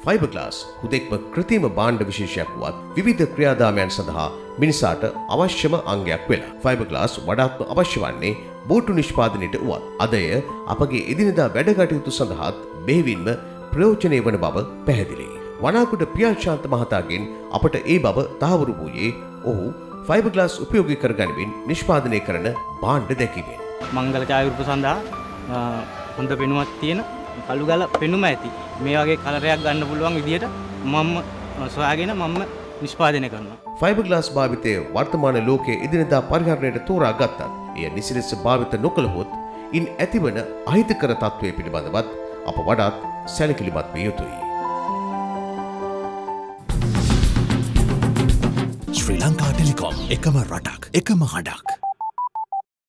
ෆයිබර්ග්ලාස් හුදෙක්ම කෘත්‍රිම භාණ්ඩ විශේෂයක් වුවත් විවිධ ක්‍රියාදාමයන් සඳහා මිනිසාට අවශ්‍යම අංගයක් වෙලා. ෆයිබර්ග්ලාස් වඩාත්ම අවශ්‍ය වන්නේ බෝට්ටු නිෂ්පාදනයට වුවත්. අද එය අපගේ එදිනෙදා වැඩ කටයුතු සඳහාත් බෙහෙවින්ම ප්‍රයෝජනීය වන බව පැහැදිලියි. වනාකුඩ පියල්ශාන්ත මහතාගෙන් අපට ඒ බව තහවුරු වූයේ ඔහු ෆයිබර්ග්ලාස් උපයෝගී කරගනිමින් නිෂ්පාදනය කරන භාණ්ඩ දැකීමෙන්. මංගල ඡායාරූප සඳහා හොඳ පෙනුමක් තියෙන කළු ගල පෙනුම ඇති මේ වගේ කලරයක් ගන්න පුළුවන් විදියට මම සොයාගෙන මම නිෂ්පාදනය කරනවා. ෆයිබර්ග්ලාස් භාවිතය වර්තමාන ලෝකයේ එදිනෙදා පරිහරණයට තෝරා ගත්තත් එය නිසිලෙස භාවිත නොකළහොත් ඉන් ඇතිවන අහිතකර තත්ත්වය පිළිබඳවත් අප වඩාත් සැලකිලිමත් විය යුතුයි. ශ්‍රී ලංකා ටෙලිකොම් එකම රටක් එකම හඬක්.